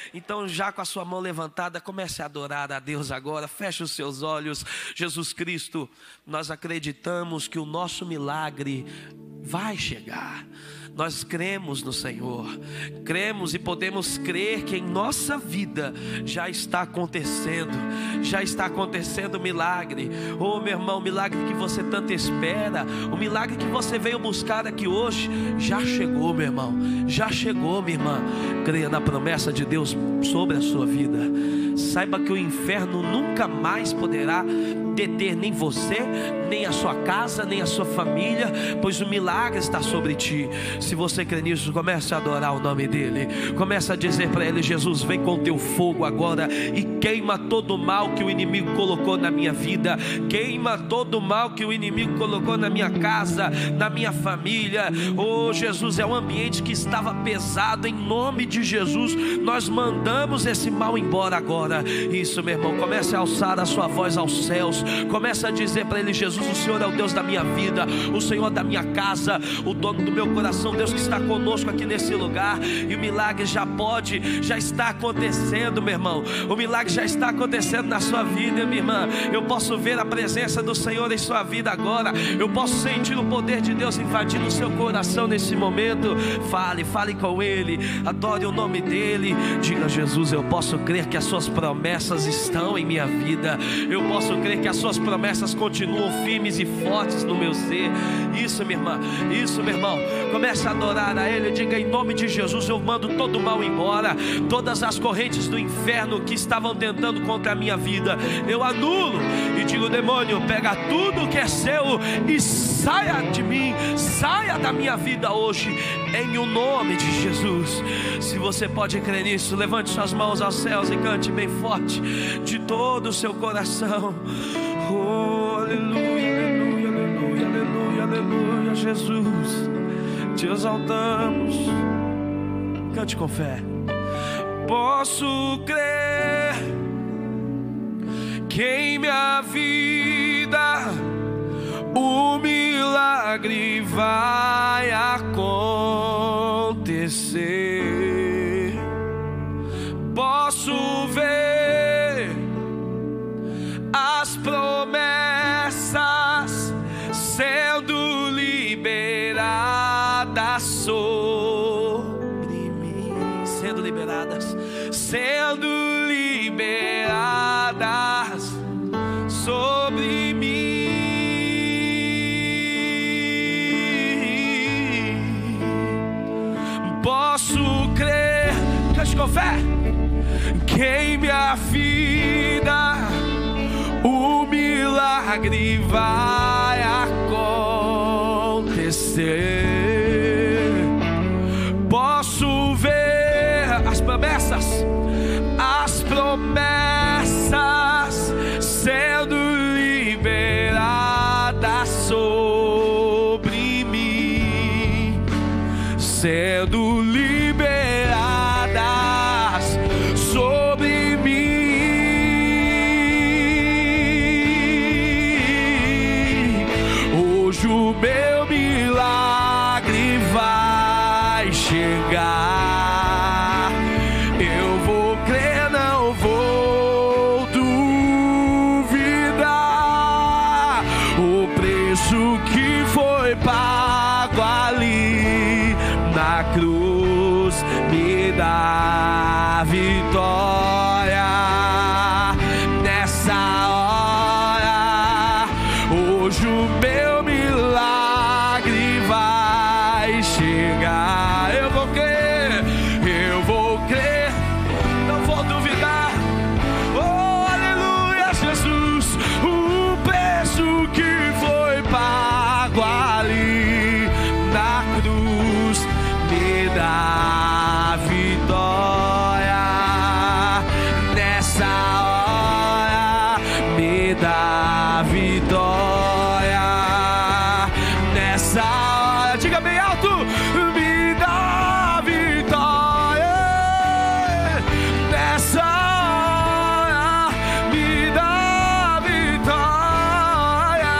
Então, já com a sua mão levantada, comece a adorar a Deus agora. Feche os seus olhos. Jesus Cristo, nós acreditamos que o nosso milagre vai chegar. Nós cremos no Senhor, cremos e podemos crer que em nossa vida já está acontecendo o milagre. Oh, meu irmão, o milagre que você tanto espera, o milagre que você veio buscar aqui hoje, já chegou, meu irmão, já chegou, minha irmã. Creia na promessa de Deus sobre a sua vida. Saiba que o inferno nunca mais poderá deter nem você, nem a sua casa, nem a sua família, pois o milagre está sobre ti. Se você crê nisso, comece a adorar o nome dele. Comece a dizer para ele: Jesus, vem com teu fogo agora e queima todo o mal que o inimigo colocou na minha vida. Queima todo o mal que o inimigo colocou na minha casa, na minha família. Oh, Jesus, é um ambiente que estava pesado. Em nome de Jesus, nós mandamos esse mal embora agora. Isso, meu irmão, comece a alçar a sua voz aos céus. Comece a dizer para ele: Jesus, o Senhor é o Deus da minha vida, o Senhor da minha casa, o dono do meu coração, Deus que está conosco aqui nesse lugar. E o milagre já está acontecendo, meu irmão. O milagre já está acontecendo na sua vida, minha irmã. Eu posso ver a presença do Senhor em sua vida agora. Eu posso sentir o poder de Deus invadindo o seu coração nesse momento. Fale com ele, adore o nome dele. Diga: Jesus, eu posso crer que as suas promessas estão em minha vida. Eu posso crer que as suas promessas continuam firmes e fortes no meu ser. Isso, minha irmã, isso, meu irmão. Comece a adorar a ele. Diga: em nome de Jesus, eu mando todo o mal embora. Todas as correntes do inferno que estavam tentando contra a minha vida, eu anulo e digo: demônio, pega tudo que é seu e saia de mim, saia da minha vida hoje, em o nome de Jesus. Se você pode crer nisso, levante suas mãos aos céus e cante bem forte de todo o seu coração. Oh, aleluia, aleluia, aleluia, aleluia, aleluia. Jesus, te exaltamos. Cante com fé. Posso crer que em minha vida o milagre vai acontecer. Posso ver as promessas sendo liberadas sobre mim, sendo liberadas sobre mim. Posso crer, cante com fé, que em minha vida o milagre vai acontecer. Posso ver as promessas sendo liberadas sobre mim, sendo liberadas sobre mim. Hoje o meu milagre vai chegar. Eu vou crer, não vou duvidar. O preço que foi pago ali na cruz me dá vitória. Nessa hora, hoje o meu milagre vai chegar. Eu vou crer, não vou duvidar. Oh, aleluia, Jesus. O preço que foi pago ali na cruz me dá vitória. Nessa hora me dá vitória. Nessa hora, diga bem alto: me dá vitória. Nessa hora me dá vitória.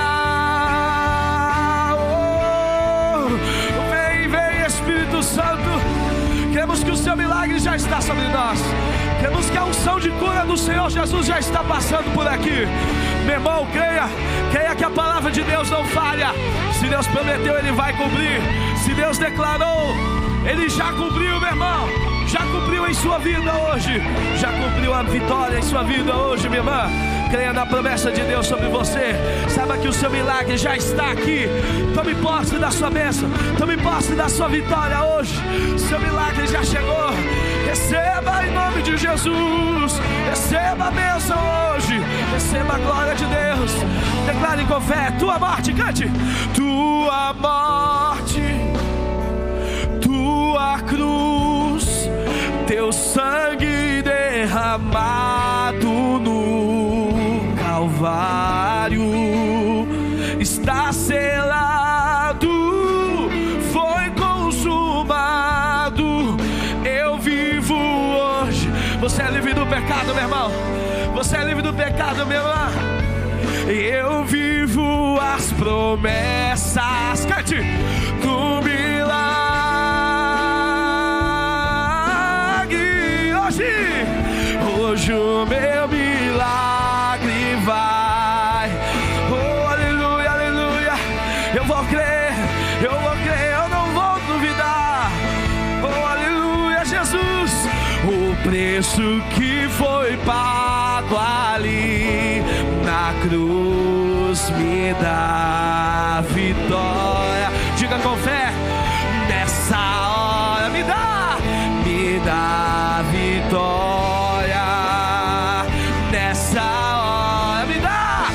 Oh, vem Espírito Santo. Queremos que o seu milagre já está sobre nós. Temos que a unção de cura do Senhor Jesus já está passando por aqui. Meu irmão, creia que a palavra de Deus não falha. Se Deus prometeu, Ele vai cumprir. Se Deus declarou, Ele já cumpriu, meu irmão. Já cumpriu em sua vida hoje. Já cumpriu a vitória em sua vida hoje, minha irmã. Creia na promessa de Deus sobre você. Saiba que o seu milagre já está aqui. Tome posse da sua bênção. Tome posse da sua vitória hoje. Seu milagre já chegou. Receba em nome de Jesus. Receba a bênção hoje. Receba a glória de Deus. Declare com fé. Tua morte, cante. Tua morte, tua cruz, teu sangue derramado no Calvário está selado, foi consumado. Eu vivo hoje. Você é livre do pecado, meu irmão. Você é livre do pecado, minha irmã. Eu vivo as promessas, cante, do milagre. Hoje o meu milagre vai. Oh, aleluia, aleluia. Eu vou crer, eu não vou duvidar. Oh, aleluia, Jesus. O preço que foi pago ali na cruz me dá vitória. Diga com fé. Nessa hora me dá vitória. Nessa hora me dá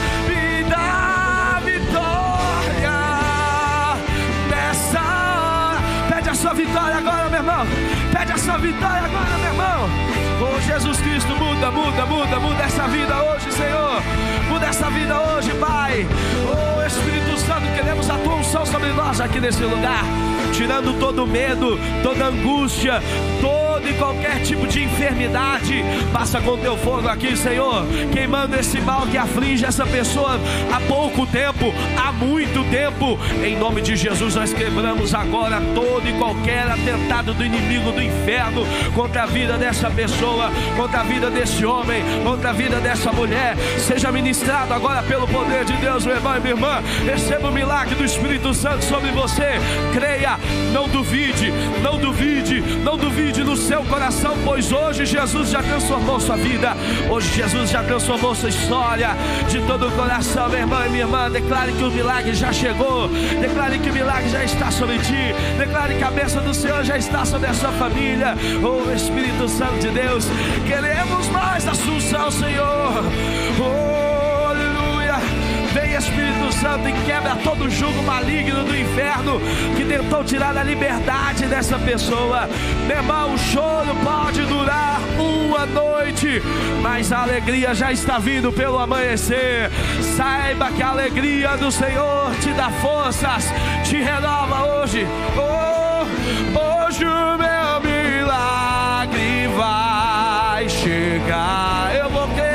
vitória. Nessa hora. Pede a sua vitória agora, meu irmão. Pede a sua vitória agora, meu irmão. Oh, Jesus Cristo, muda essa vida hoje, Senhor. Muda essa vida hoje, Pai. Oh, Espírito Santo, queremos a tua unção sobre nós aqui nesse lugar, tirando todo medo, toda angústia, todo e qualquer tipo de enfermidade. Passa com teu fogo aqui, Senhor, queimando esse mal que aflige essa pessoa há pouco tempo, há muito tempo. Em nome de Jesus nós quebramos agora todo e qualquer atentado do inimigo do inferno contra a vida dessa pessoa, contra a vida desse homem, contra a vida dessa mulher. Seja ministrado agora pelo poder de Deus, meu irmão e minha irmã. Receba o milagre do Espírito Santo sobre você. Creia, não duvide, não duvide, não duvide no seu coração, pois hoje Jesus já transformou sua vida. Hoje Jesus já transformou sua história. De todo o coração, meu irmão e minha irmã, declare que o milagre já chegou. Declare que o milagre já está sobre ti. Declare que a bênção do Senhor já está sobre a sua família. Oh, Espírito Santo de Deus, queremos mais da sua unção, Senhor. Oh, aleluia. Vem, Espírito Santo, e quebra todo jugo maligno do inferno que tentou tirar a liberdade dessa pessoa. Meu irmão, o choro pode durar uma noite, mas a alegria já está vindo pelo amanhecer. Saiba que a alegria do Senhor te dá forças, te renova hoje. Oh, hoje o meu milagre vai chegar. Eu vou crer.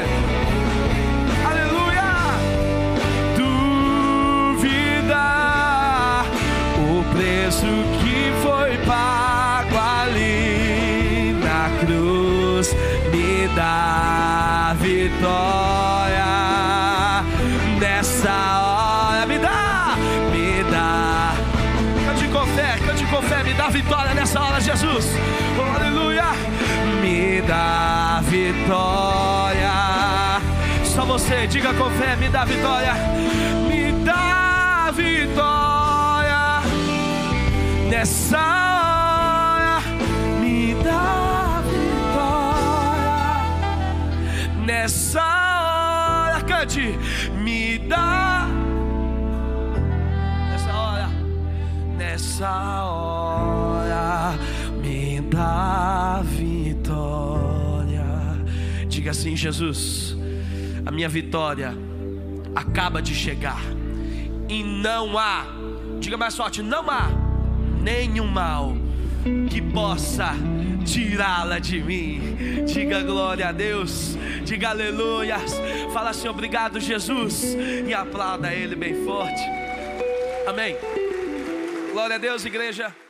Preço que foi pago ali na cruz me dá vitória. Nessa hora me dá. Cante com fé, me dá vitória nessa hora, Jesus. Oh, aleluia. Me dá vitória. Só você, diga com fé, me dá vitória. Me dá vitória. Nessa hora me dá vitória. Nessa hora, cante, me dá. Nessa hora me dá vitória. Diga assim: Jesus, a minha vitória acaba de chegar e não há, diga mais forte, não há nenhum mal que possa tirá-la de mim. Diga glória a Deus, diga aleluia. Fala assim: obrigado, Jesus, e aplauda Ele bem forte. Amém. Glória a Deus, igreja.